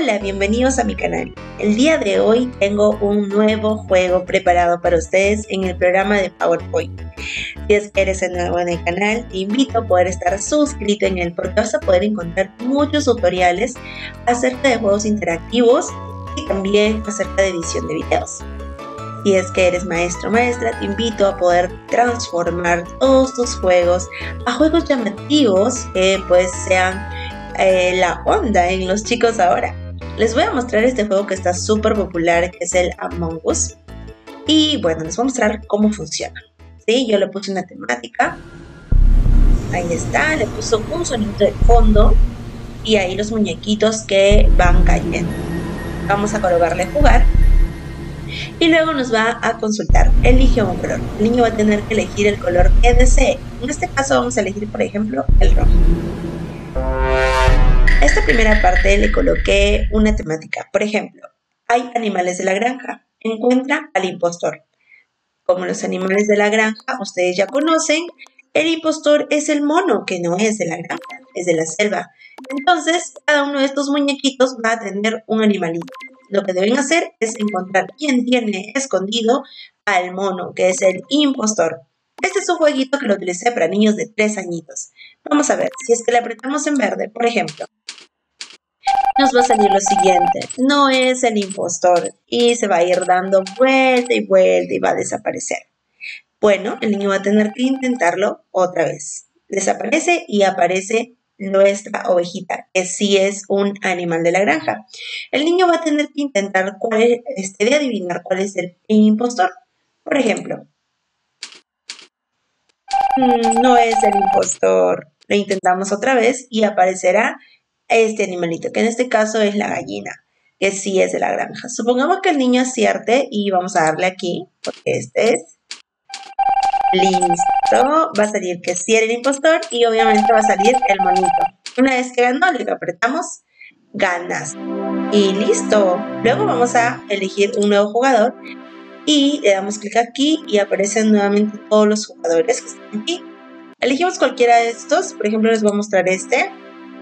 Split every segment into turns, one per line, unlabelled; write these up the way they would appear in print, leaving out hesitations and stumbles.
Hola, bienvenidos a mi canal. El día de hoy tengo un nuevo juego preparado para ustedes en el programa de PowerPoint. Si es que eres nuevo en el canal, te invito a poder estar suscrito en él porque vas a poder encontrar muchos tutoriales acerca de juegos interactivos y también acerca de edición de videos. Si es que eres maestro o maestra, te invito a poder transformar todos tus juegos a juegos llamativos que pues sean la onda en los chicos ahora. Les voy a mostrar este juego que está súper popular, que es el Among Us. Y bueno, les voy a mostrar cómo funciona. ¿Sí? Yo le puse una temática. Ahí está, le puse un sonido de fondo. Y ahí los muñequitos que van cayendo. Vamos a colocarle jugar. Y luego nos va a consultar. Elige un color. El niño va a tener que elegir el color que desee. En este caso vamos a elegir, por ejemplo, el rojo. A esta primera parte le coloqué una temática. Por ejemplo, hay animales de la granja. Encuentra al impostor. Como los animales de la granja, ustedes ya conocen, el impostor es el mono que no es de la granja, es de la selva. Entonces, cada uno de estos muñequitos va a tener un animalito. Lo que deben hacer es encontrar quién tiene escondido al mono, que es el impostor. Este es un jueguito que lo utilicé para niños de 3 añitos. Vamos a ver, si es que le apretamos en verde, por ejemplo, nos va a salir lo siguiente. No es el impostor y se va a ir dando vuelta y vuelta y va a desaparecer. Bueno, el niño va a tener que intentarlo otra vez. Desaparece y aparece nuestra ovejita, que sí es un animal de la granja. El niño va a tener que intentar de adivinar cuál es el impostor. Por ejemplo, no es el impostor. Lo intentamos otra vez y aparecerá este animalito, que en este caso es la gallina, que sí es de la granja. Supongamos que el niño acierte y vamos a darle aquí, porque este es. Listo, va a salir que sí era el impostor y obviamente va a salir el monito. Una vez que ganó, le apretamos, ganas. Y listo. Luego vamos a elegir un nuevo jugador y le damos clic aquí y aparecen nuevamente todos los jugadores que están aquí. Elegimos cualquiera de estos, por ejemplo les voy a mostrar este.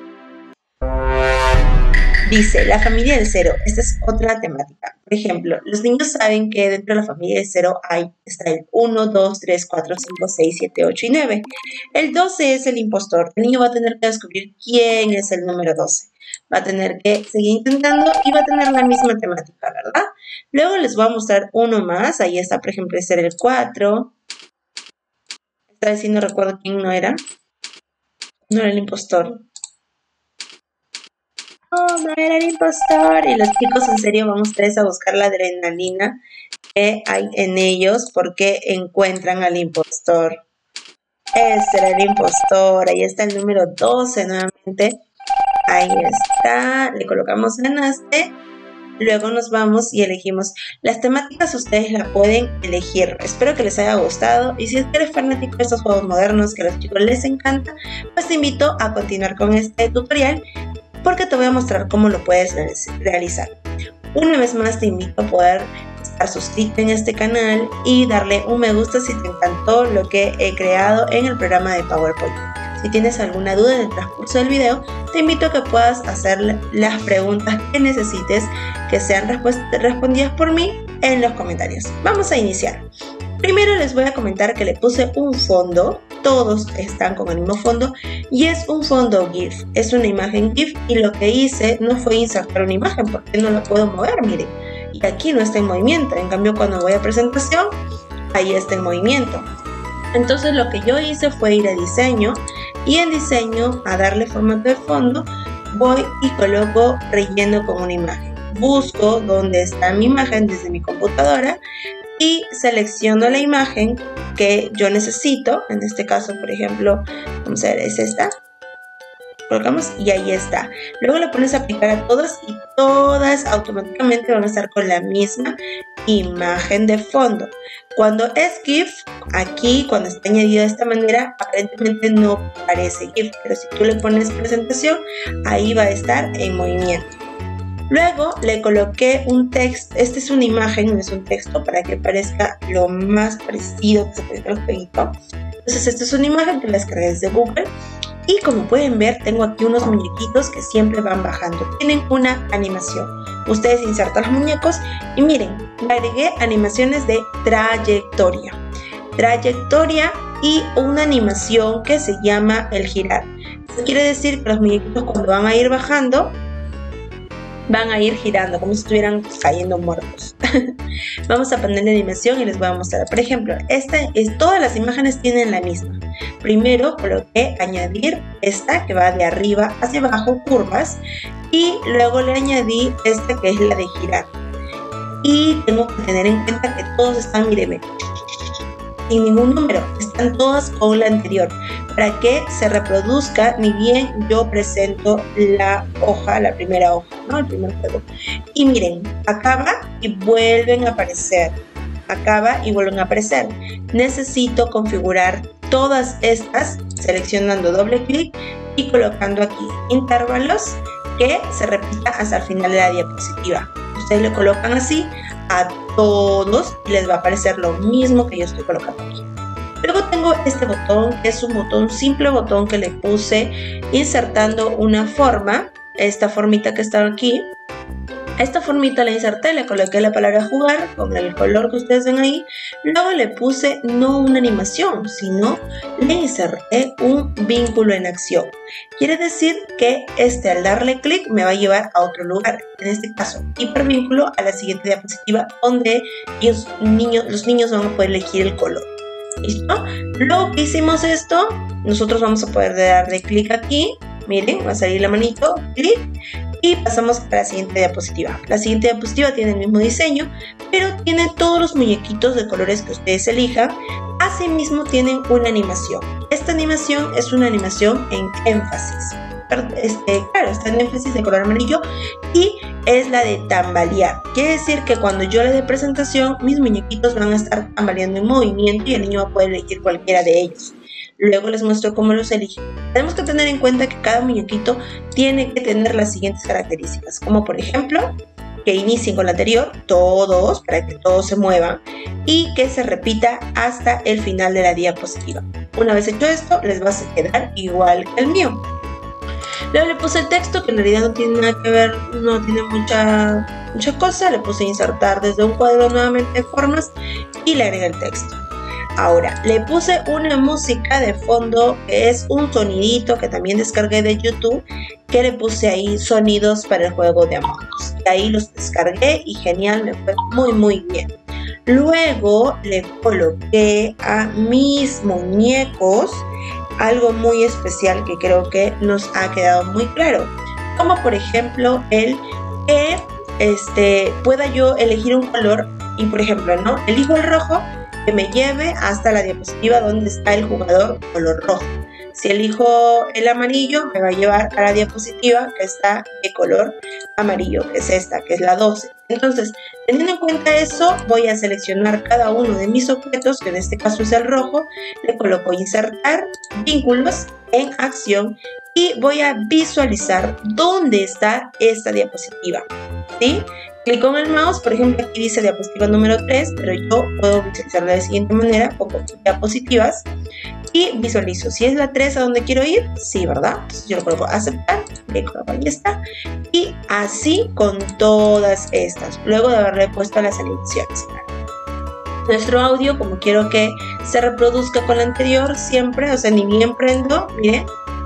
Dice, la familia del 0. Esta es otra temática. Por ejemplo, los niños saben que dentro de la familia del 0 está el 1, 2, 3, 4, 5, 6, 7, 8 y 9. El 12 es el impostor. El niño va a tener que descubrir quién es el número 12. Va a tener que seguir intentando y va a tener la misma temática, ¿verdad? Luego les voy a mostrar uno más. Ahí está, por ejemplo, este era el 4. Esta vez sí no recuerdo quién no era. No era el impostor. Oh, no era el impostor. Y los chicos en serio van ustedes a buscar la adrenalina que hay en ellos porque encuentran al impostor. Ese era el impostor. Ahí está el número 12 nuevamente. Ahí está. Le colocamos en este. Luego nos vamos y elegimos. Las temáticas ustedes las pueden elegir. Espero que les haya gustado. Y si es que eres fanático de estos juegos modernos que a los chicos les encanta, pues te invito a continuar con este tutorial, porque te voy a mostrar cómo lo puedes realizar. Una vez más te invito a poder estar suscrito en este canal y darle un me gusta si te encantó lo que he creado en el programa de PowerPoint. Si tienes alguna duda en el transcurso del video, te invito a que puedas hacer las preguntas que necesites que sean respondidas por mí en los comentarios. Vamos a iniciar. Primero les voy a comentar que le puse un fondo. Todos están con el mismo fondo y es un fondo GIF, es una imagen GIF y lo que hice no fue insertar una imagen porque no la puedo mover, miren, y aquí no está en movimiento, en cambio cuando voy a presentación, ahí está en movimiento. Entonces lo que yo hice fue ir a diseño y en diseño a darle formato de fondo, voy y coloco relleno con una imagen. Busco dónde está mi imagen desde mi computadora y selecciono la imagen que yo necesito. En este caso, por ejemplo, vamos a ver, es esta. Colocamos y ahí está. Luego le pones a aplicar a todas y todas automáticamente van a estar con la misma imagen de fondo. Cuando es GIF, aquí cuando está añadido de esta manera, aparentemente no parece GIF, pero si tú le pones presentación, ahí va a estar en movimiento. Luego le coloqué un texto, esta es una imagen, no es un texto, para que parezca lo más parecido que se parezca al jueguito. Entonces esta es una imagen que la descargué desde Google Y como pueden ver, tengo aquí unos muñequitos que siempre van bajando. Tienen una animación. Ustedes insertan los muñecos y miren, le agregué animaciones de trayectoria. Trayectoria y una animación que se llama el girar. Eso quiere decir que los muñequitos cuando van a ir bajando, van a ir girando como si estuvieran cayendo muertos. Vamos a poner la animación y les voy a mostrar. Por ejemplo, todas las imágenes tienen la misma. Primero coloqué añadir esta que va de arriba hacia abajo, curvas, y luego le añadí esta que es la de girar. Y tengo que tener en cuenta que todos están, mírenme, sin ningún número, están todas con la anterior, para que se reproduzca ni bien yo presento la hoja, la primera hoja, ¿no? El primer juego. Y miren, acaba y vuelven a aparecer, acaba y vuelven a aparecer. Necesito configurar todas estas seleccionando doble clic y colocando aquí intervalos que se repita hasta el final de la diapositiva. Ustedes le colocan así a todos y les va a aparecer lo mismo que yo estoy colocando aquí. Luego tengo este botón, que es un botón, simple botón que le puse insertando una forma, esta formita que está aquí. Esta formita la inserté, le coloqué la palabra jugar con el color que ustedes ven ahí. Luego le puse no una animación, sino le inserté un vínculo en acción. Quiere decir que al darle clic me va a llevar a otro lugar. En este caso, hipervínculo a la siguiente diapositiva donde los niños van a poder elegir el color. ¿Listo? Luego que hicimos esto, nosotros vamos a poder darle clic aquí. Miren, va a salir la manito, clic, y pasamos a la siguiente diapositiva. La siguiente diapositiva tiene el mismo diseño, pero tiene todos los muñequitos de colores que ustedes elijan. Asimismo tienen una animación. Esta animación es una animación en énfasis. Claro, está en énfasis de color amarillo y es la de tambalear. Quiere decir que cuando yo le dé presentación, mis muñequitos van a estar tambaleando en movimiento y el niño va a poder elegir cualquiera de ellos. Luego les muestro cómo los eligen. Tenemos que tener en cuenta que cada muñequito tiene que tener las siguientes características, como por ejemplo, que inicien con la anterior, todos, para que todos se muevan, y que se repita hasta el final de la diapositiva. Una vez hecho esto, les va a quedar igual que el mío. Luego le puse el texto, que en realidad no tiene nada que ver, no tiene mucha cosa. Le puse insertar desde un cuadro nuevamente formas y le agregué el texto. Ahora, le puse una música de fondo que es un sonidito que también descargué de YouTube, que le puse ahí sonidos para el juego de Among Us. Y ahí los descargué y genial, me fue muy bien. Luego le coloqué a mis muñecos algo muy especial que creo que nos ha quedado muy claro. Como por ejemplo el que pueda yo elegir un color y por ejemplo, ¿no? Elijo el rojo, que me lleve hasta la diapositiva donde está el jugador color rojo. Si elijo el amarillo, me va a llevar a la diapositiva que está de color amarillo, que es esta, que es la 12. Entonces, teniendo en cuenta eso, voy a seleccionar cada uno de mis objetos, que en este caso es el rojo, le coloco insertar, vínculos en acción y voy a visualizar dónde está esta diapositiva, ¿sí? Clic con el mouse, por ejemplo aquí dice diapositiva número 3, pero yo puedo visualizarla de la siguiente manera, pongo diapositivas y visualizo. Si es la 3 a donde quiero ir, sí, ¿verdad? Entonces yo lo coloco aceptar, le coloco ahí está, y así con todas estas, luego de haberle puesto las animaciones. Nuestro audio, como quiero que se reproduzca con la anterior siempre, o sea, ni bien prendo, miren,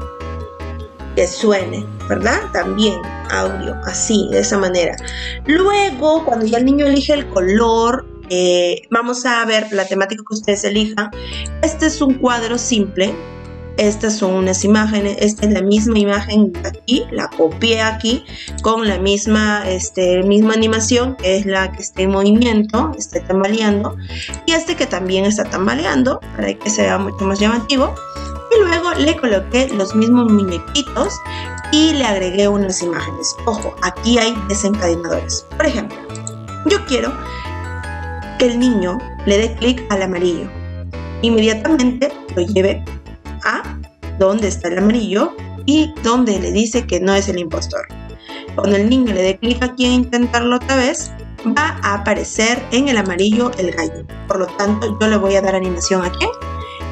que suene, ¿verdad? También audio, así, de esa manera. Luego, cuando ya el niño elige el color, vamos a ver la temática que ustedes elijan. Este es un cuadro simple. Estas son unas imágenes. Esta es la misma imagen aquí. La copié aquí con la misma animación, que es la que está en movimiento, está tambaleando. Y que también está tambaleando, para que se vea mucho más llamativo. Y luego le coloqué los mismos muñequitos y le agregué unas imágenes. Ojo, aquí hay desencadenadores. Por ejemplo, yo quiero que el niño le dé clic al amarillo. Inmediatamente lo lleve a donde está el amarillo y donde le dice que no es el impostor. Cuando el niño le dé clic aquí en intentarlo otra vez, va a aparecer en el amarillo el gallo. Por lo tanto, yo le voy a dar animación aquí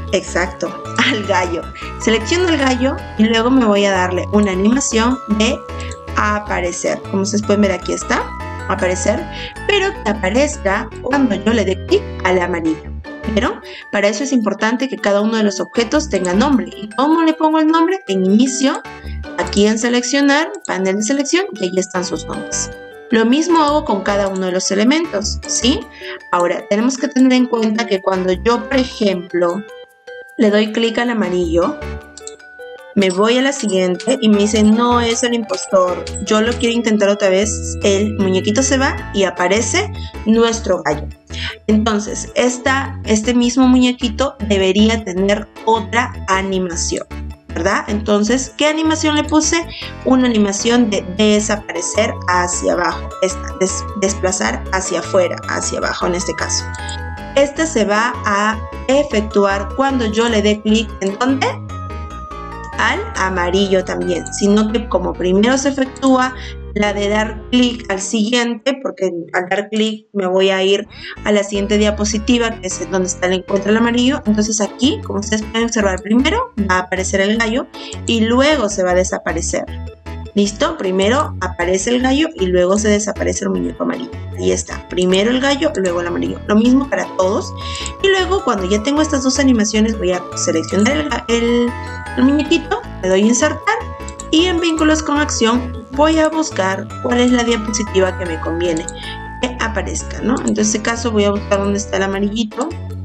Exacto, al gallo. Selecciono el gallo y luego me voy a darle una animación de aparecer. Como ustedes pueden ver, aquí está, aparecer, pero que aparezca cuando yo le dé clic al amarillo. ¿Vieron? Para eso es importante que cada uno de los objetos tenga nombre. ¿Y cómo le pongo el nombre? En inicio, aquí en seleccionar, panel de selección, y ahí están sus nombres. Lo mismo hago con cada uno de los elementos, ¿sí? Ahora, tenemos que tener en cuenta que cuando yo, por ejemplo, le doy clic al amarillo, me voy a la siguiente y me dice no es el impostor, yo lo quiero intentar otra vez, el muñequito se va y aparece nuestro gallo. Entonces este mismo muñequito debería tener otra animación, ¿verdad? Entonces, ¿qué animación le puse? Una animación de desaparecer hacia abajo, desplazar hacia afuera, hacia abajo en este caso. Esta se va a efectuar cuando yo le dé clic ¿en dónde? Al amarillo también, sino que como primero se efectúa la de dar clic al siguiente, porque al dar clic me voy a ir a la siguiente diapositiva, que es donde está el encuentro el amarillo. Entonces aquí, como ustedes pueden observar, primero va a aparecer el gallo y luego se va a desaparecer. ¿Listo? Primero aparece el gallo y luego se desaparece el muñeco amarillo. Ahí está. Primero el gallo, luego el amarillo. Lo mismo para todos. Y luego, cuando ya tengo estas dos animaciones, voy a seleccionar el muñequito, le doy a insertar y en vínculos con acción voy a buscar cuál es la diapositiva que me conviene que aparezca, ¿no? En este caso voy a buscar dónde está el amarillito.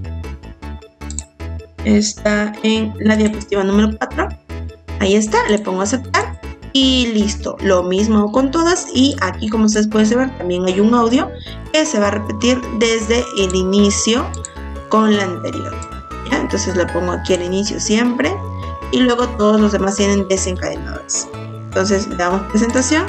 Está en la diapositiva número 4. Ahí está, le pongo a aceptar. Y listo, lo mismo con todas y aquí como ustedes pueden ver también hay un audio que se va a repetir desde el inicio con la anterior, ¿ya? Entonces le pongo aquí al inicio siempre y luego todos los demás tienen desencadenadores. Entonces le damos presentación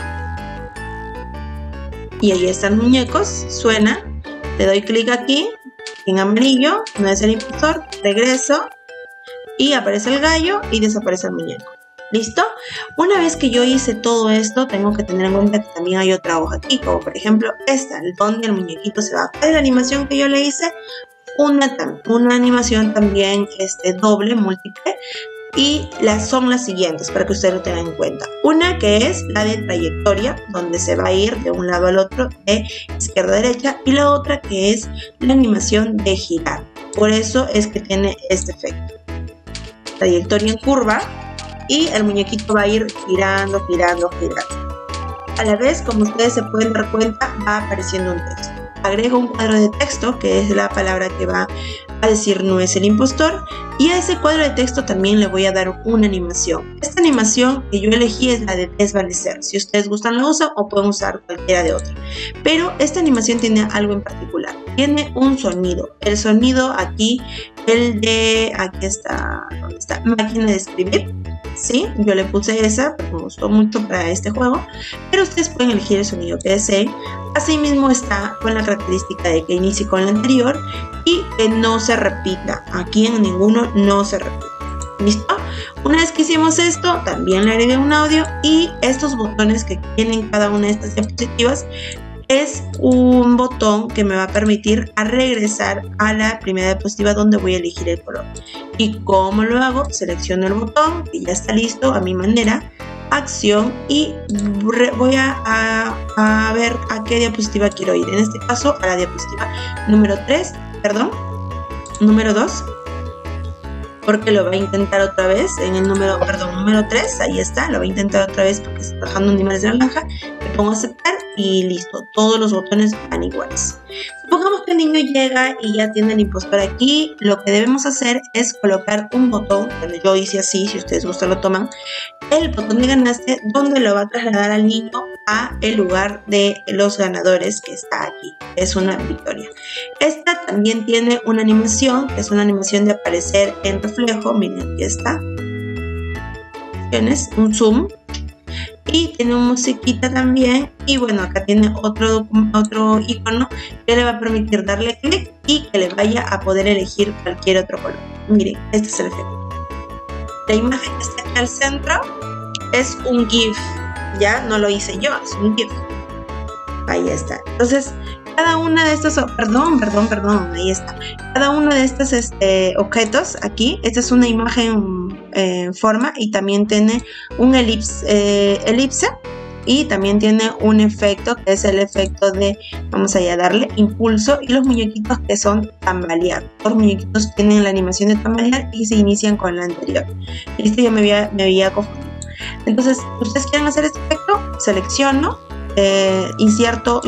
y ahí están los muñecos, suena, le doy clic aquí en amarillo, no es el impostor, regreso y aparece el gallo y desaparece el muñeco. ¿Listo? Una vez que yo hice todo esto, tengo que tener en cuenta que también hay otra hoja aquí, como por ejemplo esta, donde el muñequito se va. ¿Cuál es la animación que yo le hice? Una animación también doble, múltiple, y son las siguientes para que ustedes lo tengan en cuenta. Una que es la de trayectoria, donde se va a ir de un lado al otro, de izquierda a derecha, y la otra que es la animación de girar. Por eso es que tiene este efecto. Trayectoria en curva. Y el muñequito va a ir girando, girando, girando. A la vez, como ustedes se pueden dar cuenta, va apareciendo un texto. Agrego un cuadro de texto, que es la palabra que va a decir no es el impostor. Y a ese cuadro de texto también le voy a dar una animación. Esta animación que yo elegí es la de desvanecer. Si ustedes gustan la usan o pueden usar cualquiera de otra. Pero esta animación tiene algo en particular. Tiene un sonido. El sonido aquí, aquí está, ¿dónde está? Máquina de escribir. Sí, yo le puse esa porque me gustó mucho para este juego, pero ustedes pueden elegir el sonido que deseen. Asimismo está con la característica de que inicie con el anterior y que no se repita. Aquí en ninguno no se repite. ¿Listo? Una vez que hicimos esto, también le agregué un audio y estos botones que tienen cada una de estas diapositivas es un botón que me va a permitir a regresar a la primera diapositiva donde voy a elegir el color. ¿Y cómo lo hago? Selecciono el botón que ya está listo a mi manera, acción y voy a ver a qué diapositiva quiero ir. En este caso a la diapositiva número 2, porque lo va a intentar otra vez en el número 3, ahí está, lo va a intentar otra vez porque está trabajando en niveles de naranja. Le pongo a aceptar y listo, todos los botones van iguales. Supongamos que el niño llega y ya tiene el impostor aquí. Lo que debemos hacer es colocar un botón, bueno, yo hice así, si ustedes gustan lo toman, el botón de ganaste, donde lo va a trasladar al niño a el lugar de los ganadores que está aquí. Es una victoria. Esta también tiene una animación, que es una animación de aparecer en reflejo. Miren, aquí está. Tienes un zoom. Y tiene una musiquita también. Y bueno, acá tiene otro icono que le va a permitir darle clic y que le vaya a poder elegir cualquier otro color. Miren, este es el efecto. La imagen que está aquí al centro es un GIF. Ya no lo hice yo, es un GIF. Ahí está. Entonces, cada una de estos, ahí está. Cada uno de estos objetos aquí, esta es una imagen en forma y también tiene un elipse y también tiene un efecto que es el efecto de, vamos a darle impulso, y los muñequitos que son tambalear. Los muñequitos tienen la animación de tambalear y se inician con la anterior. Listo, ya me había confundido. Entonces, ustedes quieren hacer este efecto, selecciono, inserto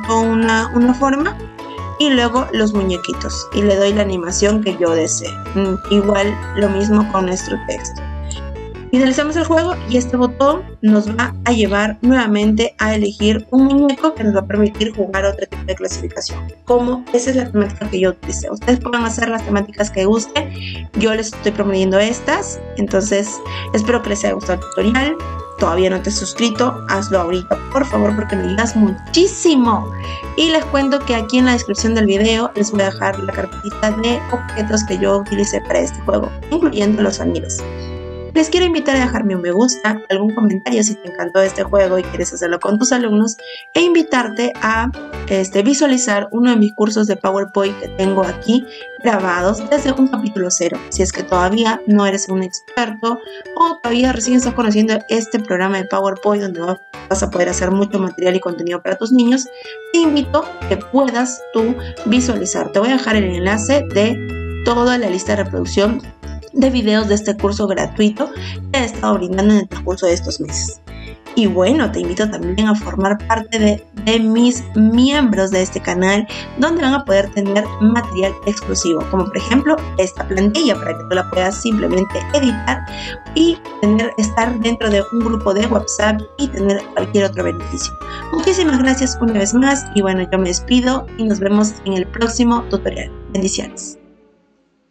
una forma y luego los muñequitos y le doy la animación que yo desee. Igual lo mismo con nuestro texto. Finalizamos el juego y este botón nos va a llevar nuevamente a elegir un muñeco que nos va a permitir jugar otro tipo de clasificación. Como esa es la temática que yo utilicé. Ustedes pueden hacer las temáticas que gusten. Yo les estoy prometiendo estas. Entonces espero que les haya gustado el tutorial. Todavía no te has suscrito, hazlo ahorita por favor porque me ayudas muchísimo. Y les cuento que aquí en la descripción del video les voy a dejar la carpetita de objetos que yo utilicé para este juego, incluyendo los amigos. Les quiero invitar a dejarme un me gusta, algún comentario si te encantó este juego y quieres hacerlo con tus alumnos, e invitarte a visualizar uno de mis cursos de PowerPoint que tengo aquí grabados desde un capítulo 0. Si es que todavía no eres un experto o todavía recién estás conociendo este programa de PowerPoint donde vas a poder hacer mucho material y contenido para tus niños, te invito a que puedas tú visualizar. Te voy a dejar el enlace de toda la lista de reproducción de videos de este curso gratuito que he estado brindando en el transcurso de estos meses. Y bueno, te invito también a formar parte de mis miembros de este canal, donde van a poder tener material exclusivo, como por ejemplo esta plantilla para que tú la puedas simplemente editar y estar dentro de un grupo de WhatsApp y tener cualquier otro beneficio. Muchísimas gracias una vez más y bueno, yo me despido y nos vemos en el próximo tutorial. Bendiciones.